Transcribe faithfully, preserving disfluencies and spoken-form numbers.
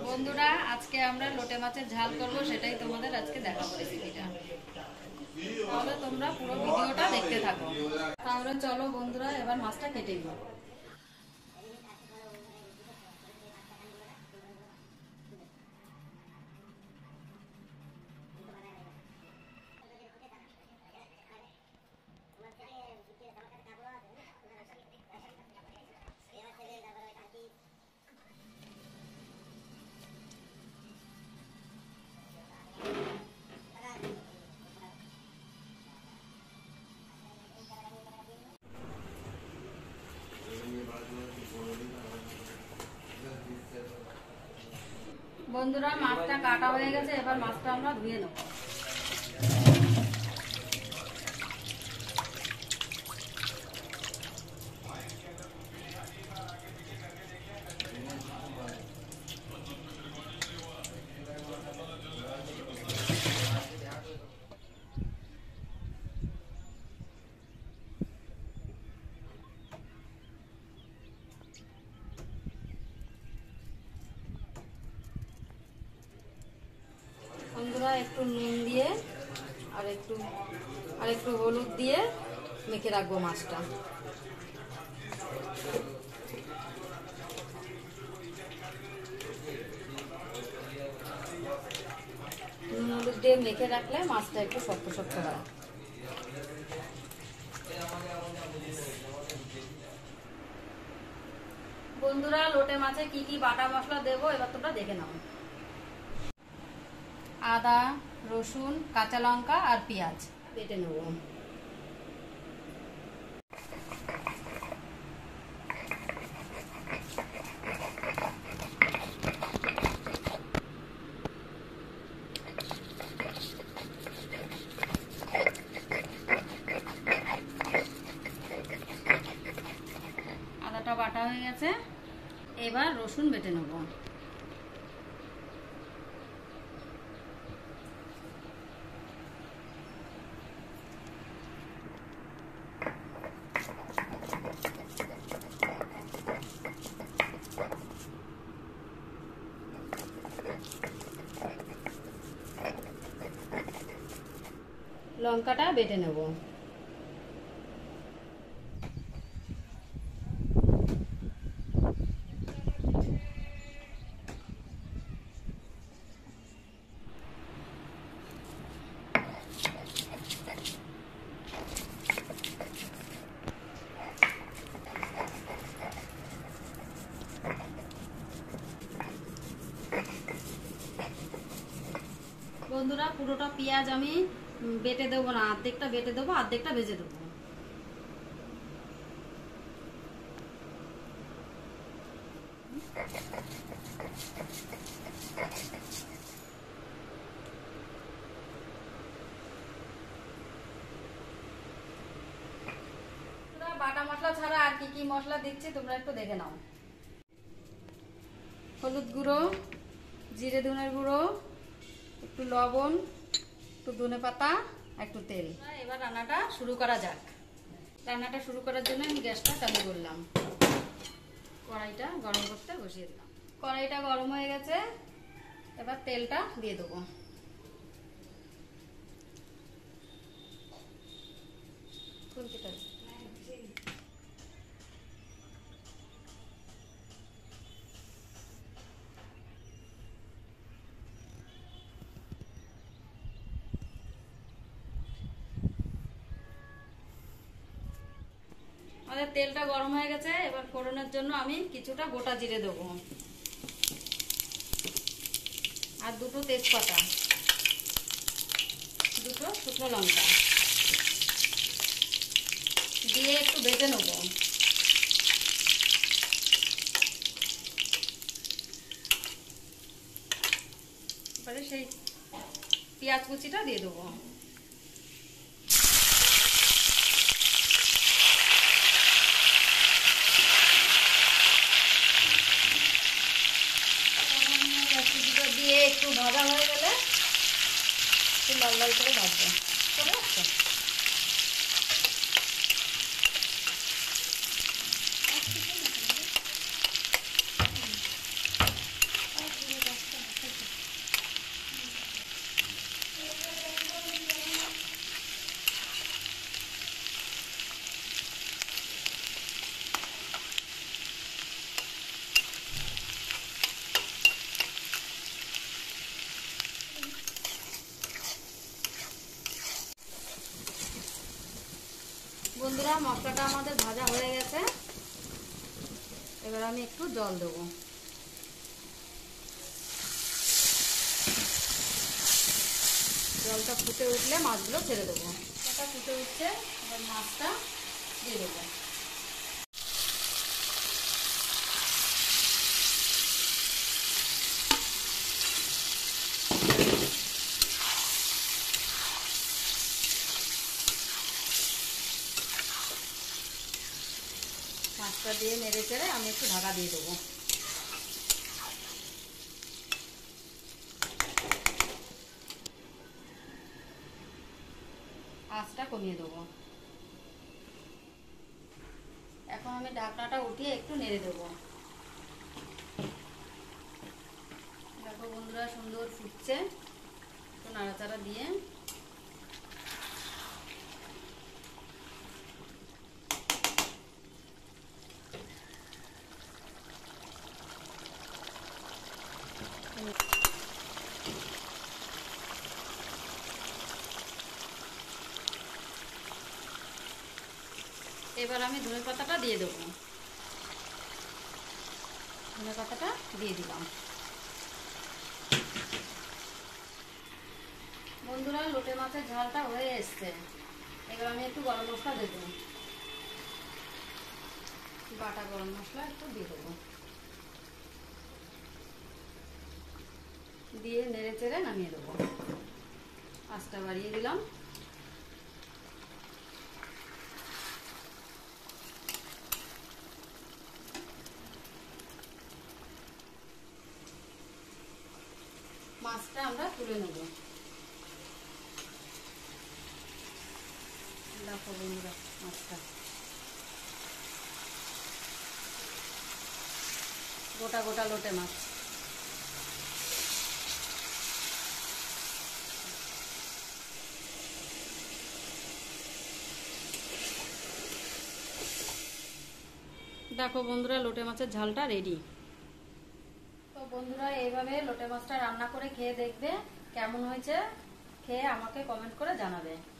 বন্ধুরা আজকে আমরা লোটে মাছের ঝাল করব, সেটাই তোমাদের আজকে দেখাবো রেসিপিটা। তাহলে তোমরা পুরো ভিডিওটা দেখতে থাকো। তাহলে চলো বন্ধুরা, এবার মাছটা কেটে নিই। বন্ধুরা মাছটা কাটা হয়ে গেছে, এবার মাছটা আমরা ধুয়ে নেব। বন্ধুরা একটু নুন দিয়ে আর একটু আর একটু হলুদ দিয়ে মেখে রাখবো মাছটা। নুন হলুদ দিয়ে মেখে রাখলে মাছটা একটু শক্ত শক্ত হয়। বন্ধুরা লোটে মাছে কি কি বাটা মশলা দেবো এবার তোমরা দেখে নাও। আদা, রসুন, কাঁচা লঙ্কা আর পেঁয়াজ বেটে নেব। আদাটা বাটা হয়ে গেছে, এবার রসুন বেটে নেব। লঙ্কাটা বেটে নেব। বন্ধুরা পুরোটা পেঁয়াজ আমি বেটে দেবো না, অর্ধেকটা বেটে দেবো, অর্ধেকটা ভেজে দেবো। বাটা মশলা ছাড়া আর কি কি মশলা দিচ্ছি তোমরা একটু দেখে নাও। হলুদ গুঁড়ো, জিরে ধনের গুঁড়ো, একটু লবণ, একটু ধনে পাতা, একটু তেল। এবার রান্নাটা শুরু করা যাক। রান্নাটা শুরু করার জন্য আমি গ্যাসটা চালু করলাম, কড়াইটা গরম করতে বসিয়ে দিলাম। কড়াইটা গরম হয়ে গেছে, এবার তেলটা দিয়ে দেবো। আমাদের তেলটা গরম হয়ে গেছে, এবার ফোড়নের জন্য আমি কিছুটা গোটা জিরে দেবো আর দুটো তেজপাতা, দুটো শুকনো লঙ্কা দিয়ে একটু ভেজে নেব। এবারে সেই পেঁয়াজ কুচিটা দিয়ে দেবো। দিয়ে একটু ভাজা হয়ে গেলে একটু লাল লাল করে ভাজবো। চলে আসছে। বন্ধুরা মশলাটা আমাদের ভাজা হয়ে গেছে, এবার আমি একটু জল দেবো। জলটা ফুটে উঠলে মাছগুলো ছেড়ে দেবো। এটা ফুটে উঠছে, এবার মাছটা দিয়ে দেবো। মাছটা দিয়ে নেড়ে চেড়ে আমি একটু ঢাকা দিয়ে দেবো। আঁচটা কমিয়ে দেবো। এখন আমি ঢাকনাটা উঠিয়ে একটু নেড়ে দেবো। দেখো বন্ধুরা সুন্দর ফুটছে, একটু নাড়াচাড়া দিয়ে এবার আমি ধনে পাতাটা দিয়ে দেবো। ধনে পাতাটা দিয়ে দিলাম। বন্ধুরা লোটে মাছের ঝালটা হয়ে এসছে, এবার আমি একটু গরম মশলা দেবো। বাটা গরম মশলা একটু দিয়ে দেবো, দিয়ে নেড়ে চেড়ে নামিয়ে দেবো। আঁচটা বাড়িয়ে দিলাম। মাছটা আমরা তুলে নেব। দেখো বন্ধুরা মাছটা গোটা গোটা লোটে মাছ। দেখো বন্ধুরা লোটে মাছের ঝালটা রেডি। তো বন্ধুরা এইভাবে লোটে মাছটা রান্না করে খেয়ে দেখবে কেমন হয়েছে, খেয়ে আমাকে কমেন্ট করে জানাবে।